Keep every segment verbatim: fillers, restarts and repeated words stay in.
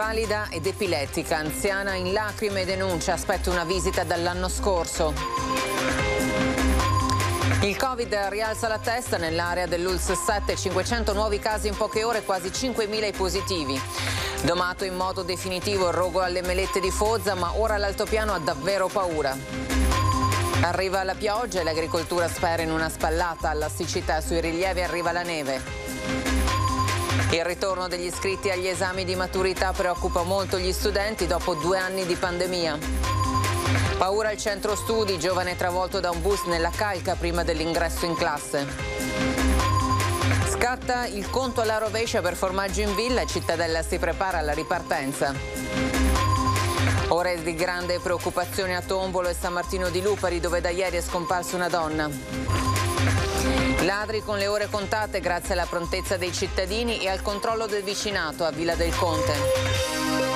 invalida ed epilettica, anziana in lacrime, denuncia, aspetta una visita dall'anno scorso. Il Covid rialza la testa nell'area dell'U L S sette, cinquecento nuovi casi in poche ore, quasi cinquemila i positivi. Domato in modo definitivo il rogo alle melette di Foggia, ma ora l'altopiano ha davvero paura. Arriva la pioggia e l'agricoltura spera in una spallata, alla siccità sui rilievi arriva la neve. Il ritorno degli iscritti agli esami di maturità preoccupa molto gli studenti dopo due anni di pandemia. Paura al centro studi, giovane travolto da un bus nella calca prima dell'ingresso in classe. Scatta il conto alla rovescia per Formaggio in Villa e Cittadella si prepara alla ripartenza. Ore di grande preoccupazione a Tombolo e San Martino di Lupari, dove da ieri è scomparsa una donna. Ladri con le ore contate grazie alla prontezza dei cittadini e al controllo del vicinato a Villa del Conte.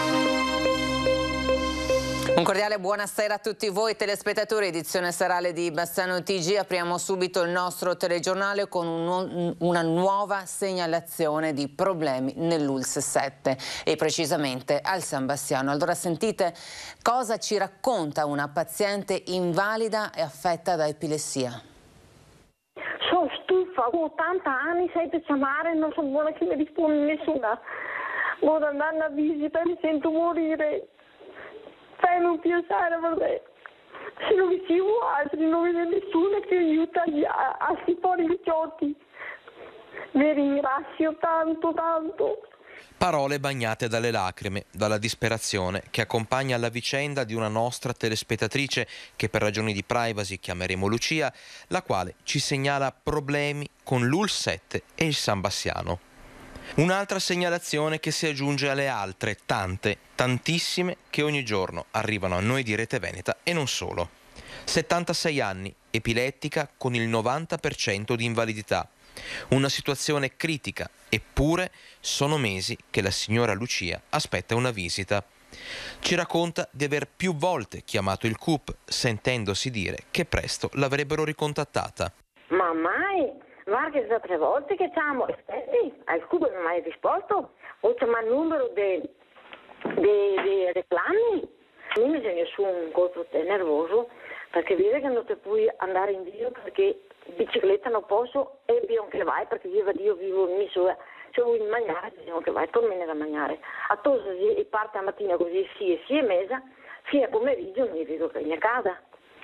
Un cordiale buonasera a tutti voi telespettatori, edizione serale di Bassano T G. Apriamo subito il nostro telegiornale con un, una nuova segnalazione di problemi nell'U L S sette e precisamente al San Bassiano. Allora sentite cosa ci racconta una paziente invalida e affetta da epilessia. Sono stufa, ho ottanta anni, sempre chiamare, non so buona che mi risponde nessuna. Voglio andare a visita, mi sento morire. Fai un piacere per me. Se non ricevo altri, non vedo nessuno che aiuta a, a stipare i giochi. Vi ringrazio tanto, tanto. Parole bagnate dalle lacrime, dalla disperazione che accompagna la vicenda di una nostra telespettatrice che per ragioni di privacy chiameremo Lucia, la quale ci segnala problemi con l'U L S sette e il San Bassiano. Un'altra segnalazione che si aggiunge alle altre, tante, tantissime, che ogni giorno arrivano a noi di Rete Veneta e non solo. settantasei anni, epilettica con il novanta per cento di invalidità. Una situazione critica, eppure sono mesi che la signora Lucia aspetta una visita. Ci racconta di aver più volte chiamato il C U P, sentendosi dire che presto l'avrebbero ricontattata. Ma mai? Guarda, da tre volte che chiamo, aspetti, al C U P non mi hai risposto, ho chiamato il numero dei reclami. Io mi sento su un colpo nervoso perché vede che non ti puoi andare in giro perché bicicletta non posso e bisogna che vai perché io, io vivo in misura, se vuoi mangiare bisogna che vai, tornare a mangiare. A tosi e parte la mattina così sì e sì e mezza, fino a pomeriggio non mi vedo che in casa.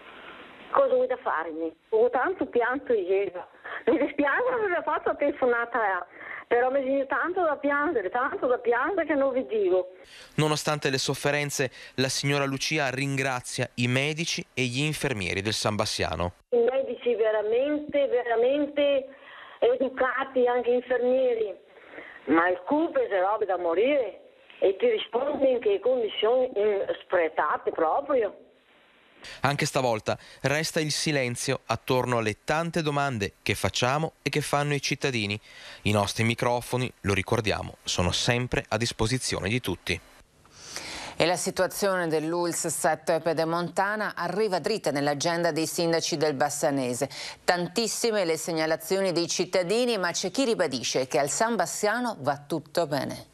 Cosa vuoi da farmi? Ho tanto pianto ieri. Mi dispiace aver fatto la telefonata, però mi sento tanto da piangere, tanto da piangere che non vi dico. Nonostante le sofferenze, la signora Lucia ringrazia i medici e gli infermieri del San Bassiano. I medici veramente, veramente educati, anche infermieri, ma il C U P è roba da morire e ti risponde in che condizioni spretate proprio. Anche stavolta resta il silenzio attorno alle tante domande che facciamo e che fanno i cittadini. I nostri microfoni, lo ricordiamo, sono sempre a disposizione di tutti. E la situazione dell'U L S sette pedemontana arriva dritta nell'agenda dei sindaci del Bassanese. Tantissime le segnalazioni dei cittadini, ma c'è chi ribadisce che al San Bassiano va tutto bene.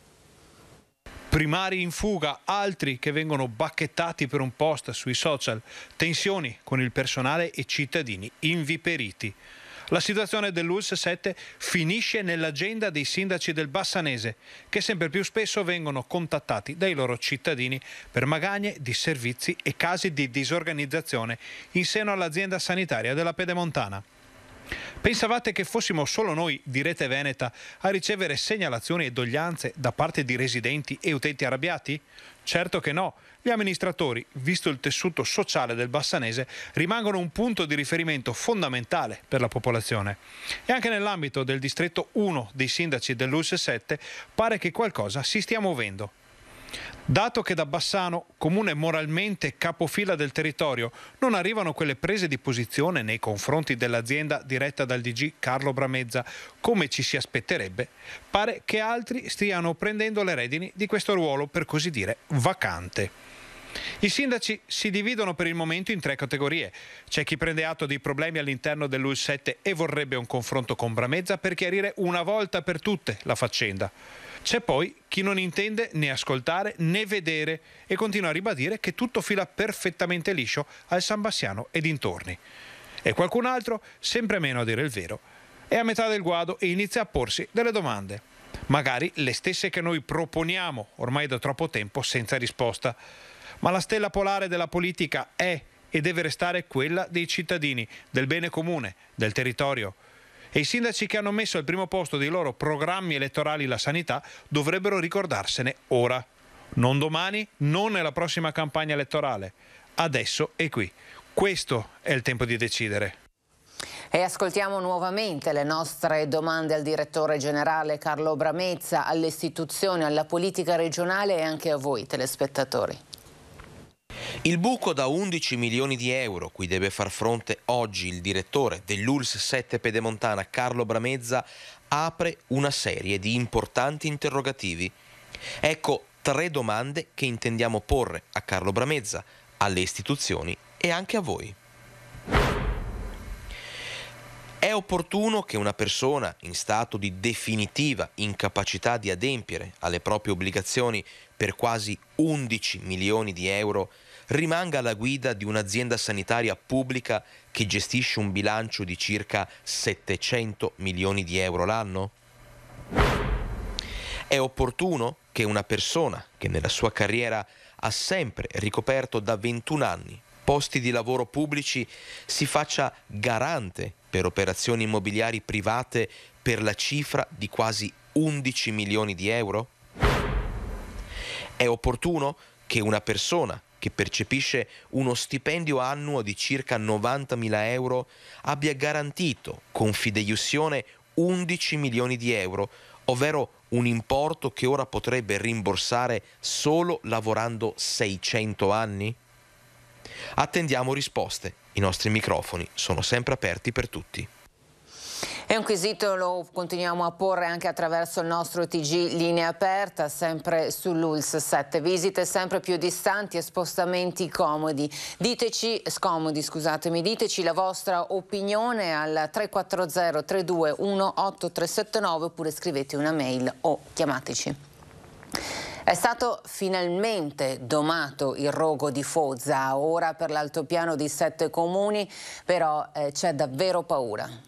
Primari in fuga, altri che vengono bacchettati per un post sui social, tensioni con il personale e cittadini inviperiti. La situazione dell'U L S sette finisce nell'agenda dei sindaci del Bassanese, che sempre più spesso vengono contattati dai loro cittadini per magagne di servizi e casi di disorganizzazione in seno all'azienda sanitaria della Pedemontana. Pensavate che fossimo solo noi di Rete Veneta a ricevere segnalazioni e doglianze da parte di residenti e utenti arrabbiati? Certo che no. Gli amministratori, visto il tessuto sociale del Bassanese, rimangono un punto di riferimento fondamentale per la popolazione. E anche nell'ambito del distretto uno dei sindaci dell'U L S sette pare che qualcosa si stia muovendo. Dato che da Bassano, comune moralmente capofila del territorio, non arrivano quelle prese di posizione nei confronti dell'azienda diretta dal D G Carlo Bramezza come ci si aspetterebbe, pare che altri stiano prendendo le redini di questo ruolo, per così dire, vacante. I sindaci si dividono per il momento in tre categorie. C'è chi prende atto dei problemi all'interno dell'U L S sette e vorrebbe un confronto con Bramezza per chiarire una volta per tutte la faccenda. C'è poi chi non intende né ascoltare né vedere e continua a ribadire che tutto fila perfettamente liscio al San Bassiano e dintorni. E qualcun altro, sempre meno a dire il vero, è a metà del guado e inizia a porsi delle domande. Magari le stesse che noi proponiamo ormai da troppo tempo senza risposta. Ma la stella polare della politica è e deve restare quella dei cittadini, del bene comune, del territorio. E i sindaci che hanno messo al primo posto dei loro programmi elettorali la sanità dovrebbero ricordarsene ora. Non domani, non nella prossima campagna elettorale. Adesso e qui. Questo è il tempo di decidere. E ascoltiamo nuovamente le nostre domande al direttore generale Carlo Bramezza, alle istituzioni, alla politica regionale e anche a voi telespettatori. Il buco da undici milioni di euro cui deve far fronte oggi il direttore dell'U L S sette Pedemontana Carlo Bramezza apre una serie di importanti interrogativi. Ecco tre domande che intendiamo porre a Carlo Bramezza, alle istituzioni e anche a voi. È opportuno che una persona in stato di definitiva incapacità di adempiere alle proprie obbligazioni per quasi undici milioni di euro rimanga alla guida di un'azienda sanitaria pubblica che gestisce un bilancio di circa settecento milioni di euro l'anno? È opportuno che una persona che nella sua carriera ha sempre ricoperto da ventuno anni posti di lavoro pubblici si faccia garante per operazioni immobiliari private per la cifra di quasi undici milioni di euro? È opportuno che una persona che percepisce uno stipendio annuo di circa novantamila euro abbia garantito con fideiussione undici milioni di euro, ovvero un importo che ora potrebbe rimborsare solo lavorando seicento anni? Attendiamo risposte. I nostri microfoni sono sempre aperti per tutti. E un quesito lo continuiamo a porre anche attraverso il nostro T G Linea Aperta, sempre sull'U L S sette. Visite sempre più distanti e spostamenti comodi. Diteci, scomodi, scusatemi, diteci la vostra opinione al tre quattro zero tre due uno otto tre sette nove oppure scrivete una mail o chiamateci. È stato finalmente domato il rogo di Fozza, ora per l'altopiano di sette comuni, però eh, c'è davvero paura.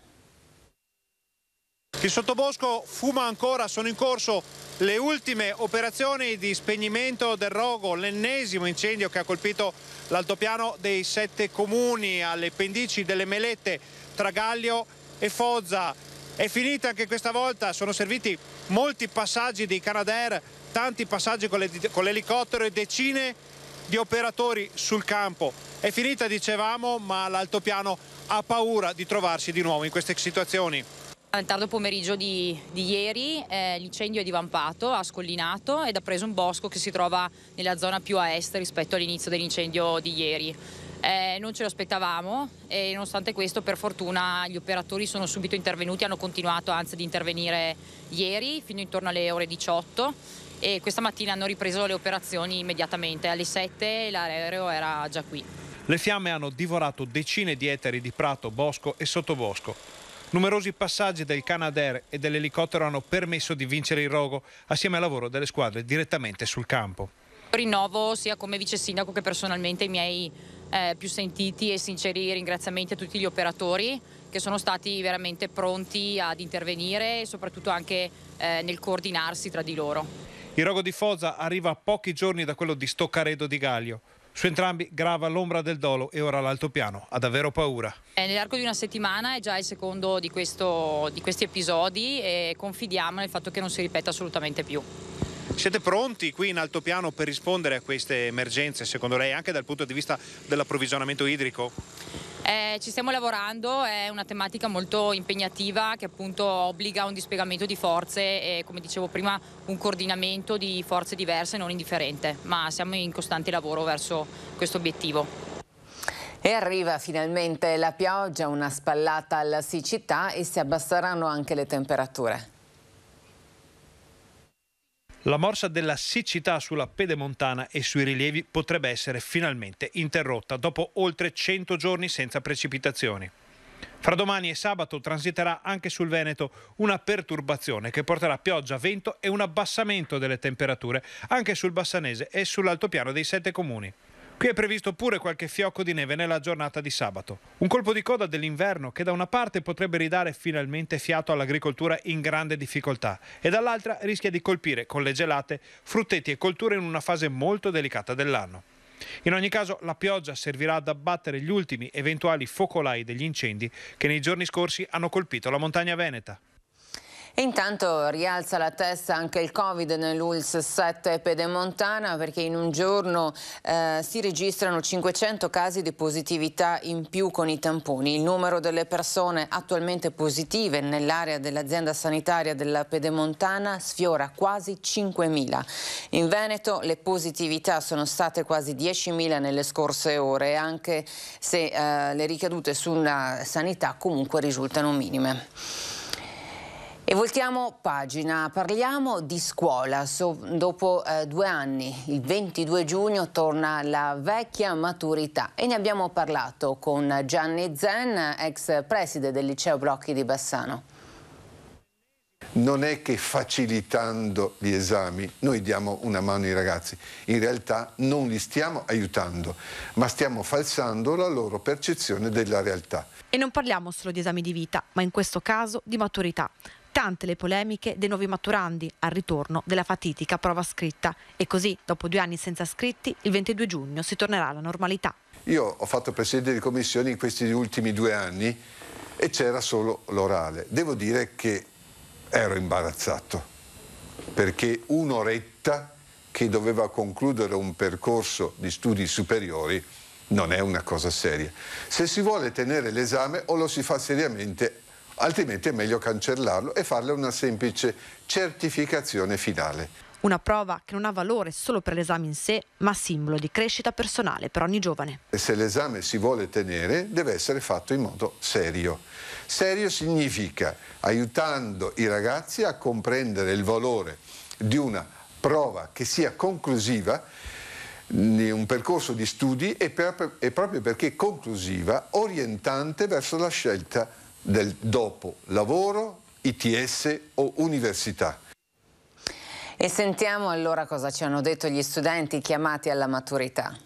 Il sottobosco fuma ancora, sono in corso le ultime operazioni di spegnimento del rogo, l'ennesimo incendio che ha colpito l'altopiano dei sette comuni alle pendici delle Melette tra Gallio e Fozza. È finita anche questa volta, sono serviti molti passaggi di Canadair, tanti passaggi con l'elicottero e decine di operatori sul campo. È finita, dicevamo, ma l'altopiano ha paura di trovarsi di nuovo in queste situazioni. Nel tardo pomeriggio di, di ieri eh, l'incendio è divampato, ha scollinato ed ha preso un bosco che si trova nella zona più a est rispetto all'inizio dell'incendio di ieri. Eh, non ce lo aspettavamo e nonostante questo per fortuna gli operatori sono subito intervenuti, hanno continuato anzi ad intervenire ieri fino intorno alle ore diciotto e questa mattina hanno ripreso le operazioni immediatamente. Alle sette l'aereo era già qui. Le fiamme hanno divorato decine di ettari di prato, bosco e sottobosco. Numerosi passaggi del Canadair e dell'elicottero hanno permesso di vincere il rogo assieme al lavoro delle squadre direttamente sul campo. Rinnovo sia come vice sindaco che personalmente i miei eh, più sentiti e sinceri ringraziamenti a tutti gli operatori che sono stati veramente pronti ad intervenire e soprattutto anche eh, nel coordinarsi tra di loro. Il rogo di Fozza arriva a pochi giorni da quello di Stoccaredo di Gallio. Su entrambi grava l'ombra del dolo e ora l'altopiano ha davvero paura. Nell'arco di una settimana è già il secondo di, questo, di questi episodi e confidiamo nel fatto che non si ripeta assolutamente più. Siete pronti qui in altopiano per rispondere a queste emergenze, secondo lei, anche dal punto di vista dell'approvvigionamento idrico? Eh, ci stiamo lavorando, è una tematica molto impegnativa che appunto obbliga un dispiegamento di forze e, come dicevo prima, un coordinamento di forze diverse non indifferente, ma siamo in costante lavoro verso questo obiettivo. E arriva finalmente la pioggia, una spallata alla siccità e si abbasseranno anche le temperature. La morsa della siccità sulla pedemontana e sui rilievi potrebbe essere finalmente interrotta dopo oltre cento giorni senza precipitazioni. Fra domani e sabato transiterà anche sul Veneto una perturbazione che porterà pioggia, vento e un abbassamento delle temperature anche sul Bassanese e sull'altopiano dei sette comuni. Qui è previsto pure qualche fiocco di neve nella giornata di sabato. Un colpo di coda dell'inverno che da una parte potrebbe ridare finalmente fiato all'agricoltura in grande difficoltà e dall'altra rischia di colpire con le gelate frutteti e colture in una fase molto delicata dell'anno. In ogni caso la pioggia servirà ad abbattere gli ultimi eventuali focolai degli incendi che nei giorni scorsi hanno colpito la montagna veneta. E intanto rialza la testa anche il Covid nell'U L S sette pedemontana, perché in un giorno eh, si registrano cinquecento casi di positività in più con i tamponi. Il numero delle persone attualmente positive nell'area dell'azienda sanitaria della pedemontana sfiora quasi cinquemila. In Veneto le positività sono state quasi diecimila nelle scorse ore, anche se eh, le ricadute sulla sanità comunque risultano minime. E voltiamo pagina, parliamo di scuola. So, dopo eh, due anni, il ventidue giugno, torna la vecchia maturità e ne abbiamo parlato con Gianni Zen, ex preside del liceo Blocchi di Bassano. Non è che facilitando gli esami noi diamo una mano ai ragazzi, in realtà non li stiamo aiutando, ma stiamo falsando la loro percezione della realtà. E non parliamo solo di esami di vita, ma in questo caso di maturità. Tante le polemiche dei nuovi maturandi al ritorno della fatidica prova scritta e così, dopo due anni senza scritti, il ventidue giugno si tornerà alla normalità. Io ho fatto presidente di commissioni in questi ultimi due anni e c'era solo l'orale. Devo dire che ero imbarazzato, perché un'oretta che doveva concludere un percorso di studi superiori non è una cosa seria. Se si vuole tenere l'esame o lo si fa seriamente, altrimenti è meglio cancellarlo e farle una semplice certificazione finale. Una prova che non ha valore solo per l'esame in sé, ma simbolo di crescita personale per ogni giovane. E se l'esame si vuole tenere, deve essere fatto in modo serio. Serio significa aiutando i ragazzi a comprendere il valore di una prova che sia conclusiva in un percorso di studi e, per, e proprio perché conclusiva, orientante verso la scelta del dopo lavoro, I T S o università. E sentiamo allora cosa ci hanno detto gli studenti chiamati alla maturità.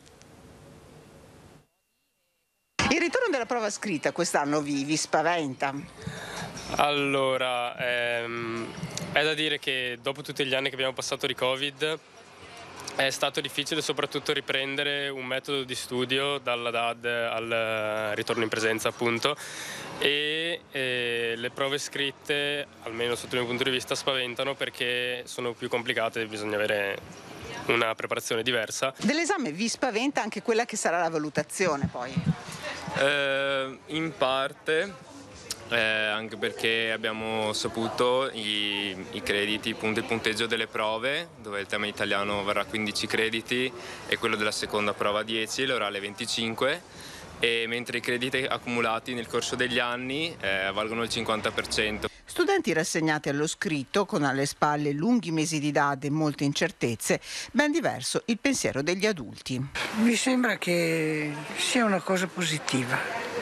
Il ritorno della prova scritta quest'anno vi, vi spaventa? Allora, ehm, è da dire che dopo tutti gli anni che abbiamo passato di Covid è stato difficile soprattutto riprendere un metodo di studio dalla D A D al ritorno in presenza, appunto, e eh, le prove scritte, almeno sotto il mio punto di vista, spaventano perché sono più complicate e bisogna avere una preparazione diversa. Dell'esame vi spaventa anche quella che sarà la valutazione poi? Eh, in parte. Eh, anche perché abbiamo saputo i, i crediti, i punti, il punteggio delle prove, dove il tema italiano varrà quindici crediti e quello della seconda prova dieci, l'orale venticinque, e mentre i crediti accumulati nel corso degli anni eh, valgono il cinquanta per cento. Studenti rassegnati allo scritto, con alle spalle lunghi mesi di D A D e molte incertezze, ben diverso il pensiero degli adulti. Mi sembra che sia una cosa positiva,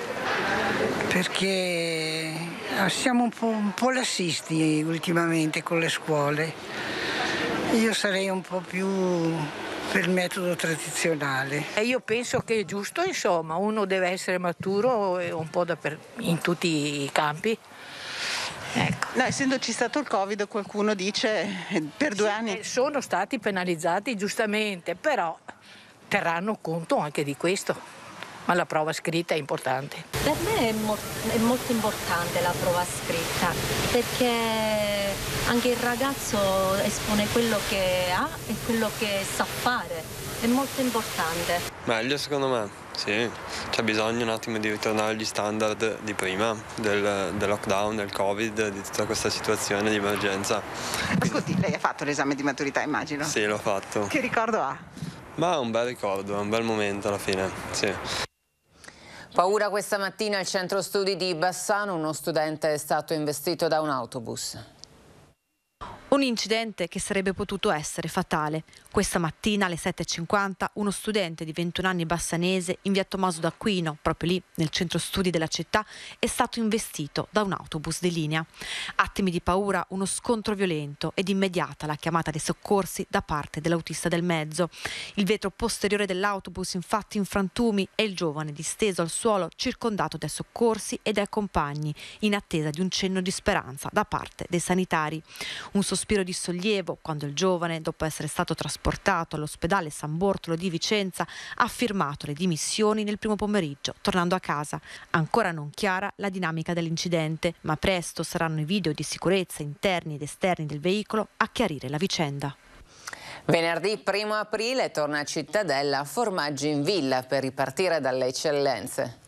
perché siamo un po', un po' lassisti ultimamente con le scuole. Io sarei un po' più per il metodo tradizionale. E io penso che è giusto, insomma, uno deve essere maturo un po' da per, in tutti i campi. Ecco. No, essendoci stato il Covid, qualcuno dice per due sì, anni... Sono stati penalizzati giustamente, però terranno conto anche di questo. Ma la prova scritta è importante. Per me è, mo- è molto importante la prova scritta, perché anche il ragazzo espone quello che ha e quello che sa fare. È molto importante. Meglio secondo me, sì. C'è bisogno un attimo di ritornare agli standard di prima, del, del lockdown, del Covid, di tutta questa situazione di emergenza. Ascolti, lei ha fatto l'esame di maturità, immagino? Sì, l'ho fatto. Che ricordo ha? Ma è un bel ricordo, è un bel momento alla fine, sì. Paura questa mattina al centro studi di Bassano, uno studente è stato investito da un autobus. Un incidente che sarebbe potuto essere fatale. Questa mattina alle sette e cinquanta uno studente di ventuno anni bassanese in via Tommaso d'Aquino, proprio lì nel centro studi della città, è stato investito da un autobus di linea. Attimi di paura, uno scontro violento ed immediata la chiamata dei soccorsi da parte dell'autista del mezzo. Il vetro posteriore dell'autobus infatti in frantumi e il giovane disteso al suolo circondato dai soccorsi e dai compagni in attesa di un cenno di speranza da parte dei sanitari. Un sospiro di sollievo quando il giovane, dopo essere stato trasportato all'ospedale San Bortolo di Vicenza, ha firmato le dimissioni nel primo pomeriggio, tornando a casa. Ancora non chiara la dinamica dell'incidente, ma presto saranno i video di sicurezza interni ed esterni del veicolo a chiarire la vicenda. Venerdì primo aprile torna a Cittadella Formaggi in Villa per ripartire dalle eccellenze.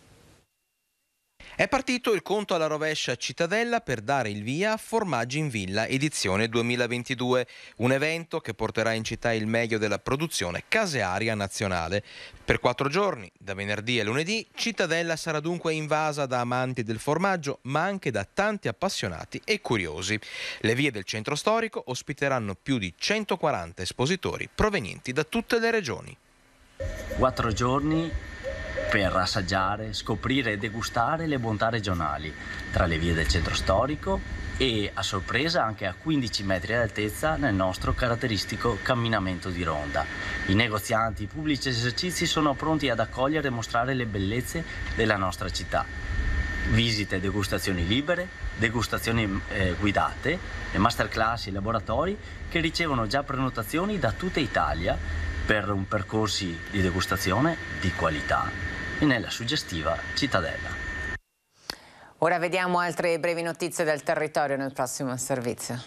È partito il conto alla rovescia a Cittadella per dare il via a Formaggi in Villa edizione duemilaventidue, un evento che porterà in città il meglio della produzione casearia nazionale. Per quattro giorni, da venerdì a lunedì, Cittadella sarà dunque invasa da amanti del formaggio, ma anche da tanti appassionati e curiosi. Le vie del centro storico ospiteranno più di centoquaranta espositori provenienti da tutte le regioni. Quattro giorni per assaggiare, scoprire e degustare le bontà regionali tra le vie del centro storico e a sorpresa anche a quindici metri di altezza nel nostro caratteristico camminamento di ronda. I negozianti, i pubblici esercizi sono pronti ad accogliere e mostrare le bellezze della nostra città. Visite e degustazioni libere, degustazioni eh, guidate e masterclass e laboratori che ricevono già prenotazioni da tutta Italia per un percorsi di degustazione di qualità e nella suggestiva Cittadella. Ora vediamo altre brevi notizie del territorio nel prossimo servizio.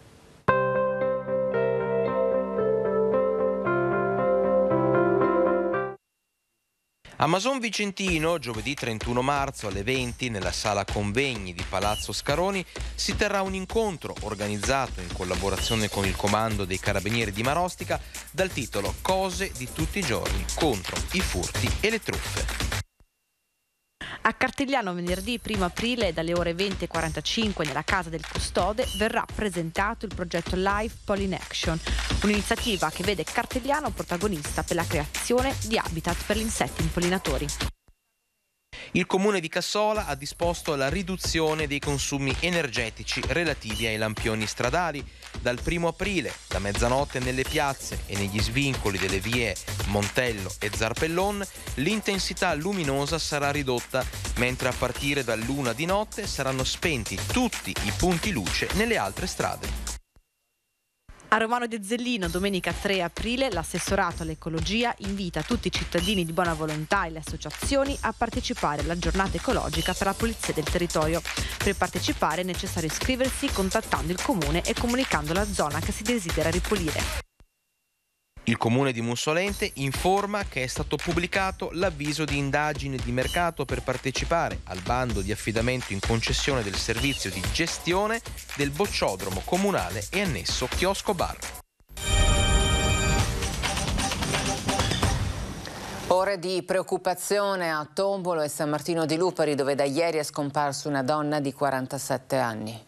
A Mason Vicentino, giovedì trentuno marzo alle venti, nella sala convegni di Palazzo Scaroni, si terrà un incontro organizzato in collaborazione con il Comando dei Carabinieri di Marostica dal titolo Cose di tutti i giorni contro i furti e le truffe. A Cartigliano venerdì primo aprile dalle ore venti e quarantacinque nella Casa del Custode verrà presentato il progetto Life Pollen Action, un'iniziativa che vede Cartigliano protagonista per la creazione di habitat per gli insetti impollinatori. Il Comune di Cassola ha disposto la riduzione dei consumi energetici relativi ai lampioni stradali. Dal primo aprile, da mezzanotte nelle piazze e negli svincoli delle vie Montello e Zarpellon, l'intensità luminosa sarà ridotta, mentre a partire dall'una di notte saranno spenti tutti i punti luce nelle altre strade. A Romano de Zellino, domenica tre aprile, l'assessorato all'ecologia invita tutti i cittadini di buona volontà e le associazioni a partecipare alla giornata ecologica per la pulizia del territorio. Per partecipare è necessario iscriversi contattando il comune e comunicando la zona che si desidera ripulire. Il Comune di Mussolente informa che è stato pubblicato l'avviso di indagine di mercato per partecipare al bando di affidamento in concessione del servizio di gestione del bocciodromo comunale e annesso chiosco bar. Ore di preoccupazione a Tombolo e San Martino di Lupari, dove da ieri è scomparsa una donna di quarantasette anni.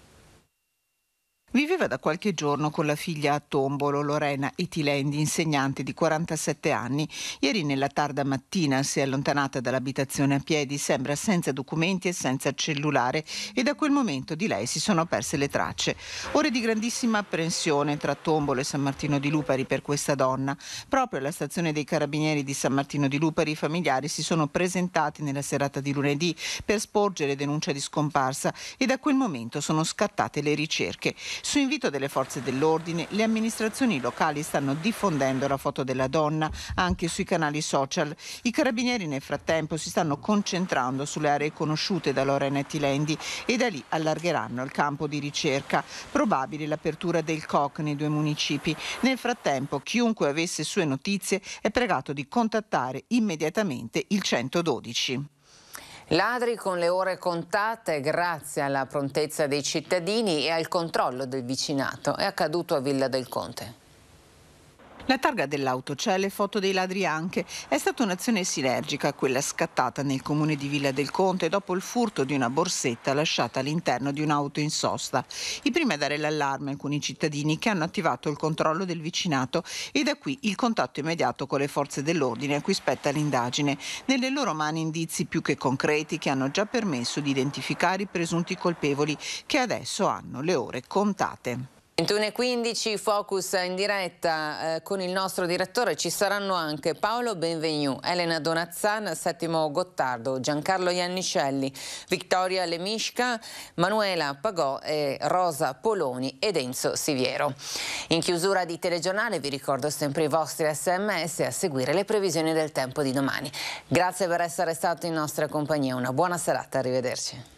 Viveva da qualche giorno con la figlia a Tombolo, Lorena Etilendi, insegnante di quarantasette anni. Ieri nella tarda mattina si è allontanata dall'abitazione a piedi, sembra senza documenti e senza cellulare, e da quel momento di lei si sono perse le tracce. Ore di grandissima apprensione tra Tombolo e San Martino di Lupari per questa donna. Proprio alla stazione dei Carabinieri di San Martino di Lupari i familiari si sono presentati nella serata di lunedì per sporgere denuncia di scomparsa e da quel momento sono scattate le ricerche. Su invito delle forze dell'ordine, le amministrazioni locali stanno diffondendo la foto della donna anche sui canali social. I carabinieri nel frattempo si stanno concentrando sulle aree conosciute da Lorena Etilendi e da lì allargheranno il campo di ricerca. Probabile l'apertura del C O C nei due municipi. Nel frattempo, chiunque avesse sue notizie è pregato di contattare immediatamente il centododici. Ladri con le ore contate grazie alla prontezza dei cittadini e al controllo del vicinato. È accaduto a Villa del Conte. La targa dell'auto c'è, le foto dei ladri anche. È stata un'azione sinergica, quella scattata nel comune di Villa del Conte dopo il furto di una borsetta lasciata all'interno di un'auto in sosta. I primi a dare l'allarme alcuni cittadini che hanno attivato il controllo del vicinato e da qui il contatto immediato con le forze dell'ordine a cui spetta l'indagine. Nelle loro mani indizi più che concreti che hanno già permesso di identificare i presunti colpevoli che adesso hanno le ore contate. ventuno e quindici, Focus in diretta eh, con il nostro direttore. Ci saranno anche Paolo Benvenu, Elena Donazzan, Settimo Gottardo, Giancarlo Iannicelli, Vittoria Lemisca, Manuela Pagò, e Rosa Poloni ed Enzo Siviero. In chiusura di telegiornale vi ricordo sempre i vostri sms e a seguire le previsioni del tempo di domani. Grazie per essere stati in nostra compagnia, una buona serata, arrivederci.